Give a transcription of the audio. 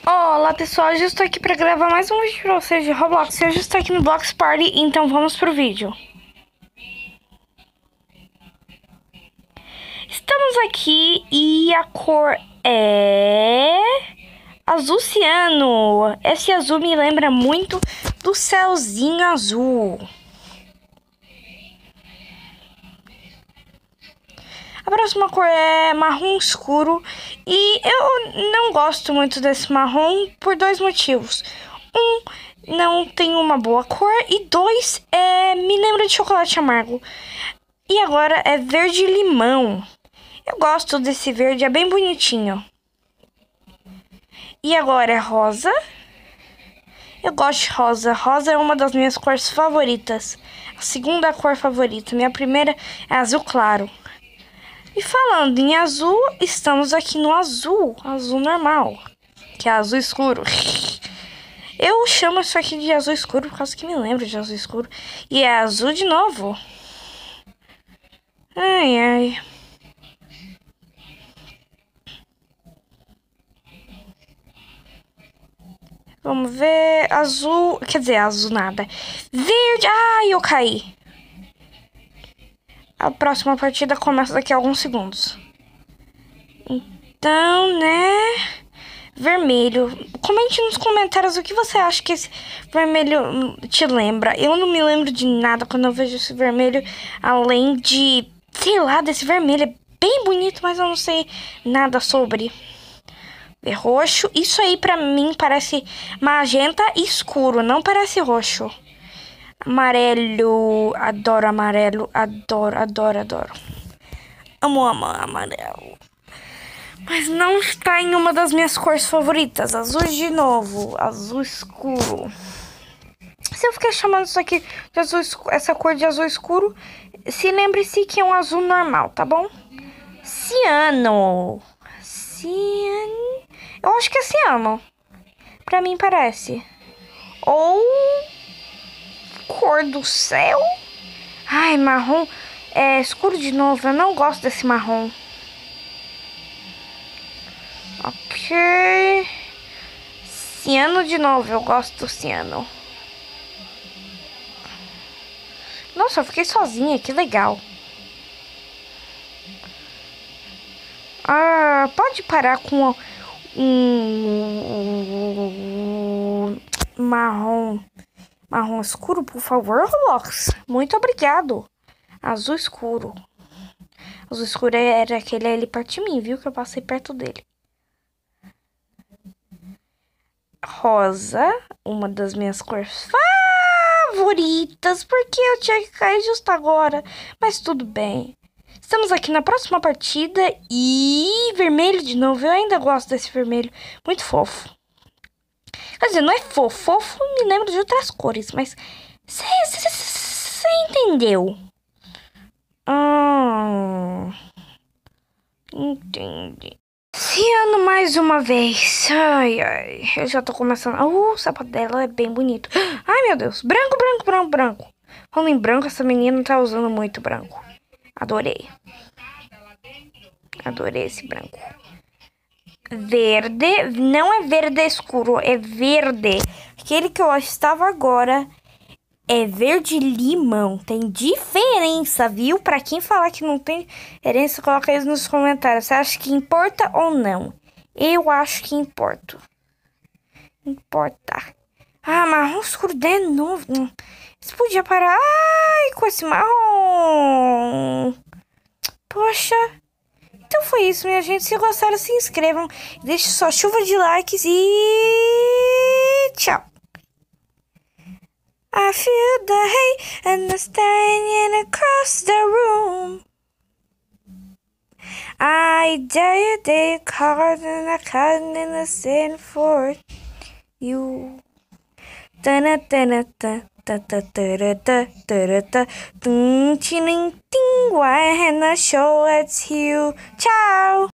Olá pessoal, eu já estou aqui para gravar mais um vídeo para vocês de Roblox. Eu já estou aqui no Blox Party, então vamos pro vídeo. Estamos aqui e a cor é azul ciano. Esse azul me lembra muito do céuzinho azul. A próxima cor é marrom escuro e eu não gosto muito desse marrom por dois motivos. Um, não tem uma boa cor e dois, me lembra de chocolate amargo. E agora é verde limão. Eu gosto desse verde, é bem bonitinho. E agora é rosa. Eu gosto de rosa. Rosa é uma das minhas cores favoritas. A segunda cor favorita. Minha primeira é azul claro. E falando em azul, estamos aqui no azul normal, que é azul escuro. Eu chamo isso aqui de azul escuro por causa que me lembro de azul escuro. E é azul de novo. Ai, ai. Vamos ver, azul, quer dizer, azul nada. Verde, ai, eu caí. A próxima partida começa daqui a alguns segundos. Então, né? Vermelho. Comente nos comentários o que você acha que esse vermelho te lembra. Eu não me lembro de nada quando eu vejo esse vermelho, além de, sei lá, desse vermelho. É bem bonito, mas eu não sei nada sobre. Roxo. Isso aí pra mim parece magenta escuro, não parece roxo. Amarelo, adoro amarelo, adoro. Amo amarelo. Mas não está em uma das minhas cores favoritas. Azul de novo, azul escuro. Se eu ficar chamando isso aqui de azul escuro, essa cor de azul escuro, se lembre-se que é um azul normal, tá bom? Ciano. Eu acho que é ciano. Pra mim parece. Ou cor do céu. Ai, marrom. É escuro de novo. Eu não gosto desse marrom. Ok. Ciano de novo. Eu gosto do ciano. Nossa, eu fiquei sozinha. Que legal. Ah, pode parar com marrom escuro, por favor, Roblox. Muito obrigado. Azul escuro. Azul escuro era aquele ali perto de mim, viu? Que eu passei perto dele. Rosa, uma das minhas cores favoritas. Porque eu tinha que cair justo agora. Mas tudo bem. Estamos aqui na próxima partida e vermelho de novo. Eu ainda gosto desse vermelho. Muito fofo. Quer dizer, não é fofo. Fofo me lembra de outras cores, mas você entendeu? Entendi. Ciano mais uma vez. Ai, ai. Eu já tô começando. O sapato dela é bem bonito. Ai, meu Deus. Branco. Falando em branco, essa menina tá usando muito branco. Adorei. Adorei esse branco. Verde. Não é verde escuro, é verde. Aquele que eu estava agora é verde limão. Tem diferença, viu? Pra quem falar que não tem diferença, coloca isso nos comentários. Você acha que importa ou não? Eu acho que importa. Ah, marrom escuro de novo. Você podia parar. Ai, com esse marrom. Poxa. Então foi isso, minha gente. Se gostaram, se inscrevam. Deixe sua chuva de likes e tchau. I feel the hate and the stain across the room. I dare you card and I can't innocent for you. Dun dun dun why and I show it to you. Ciao.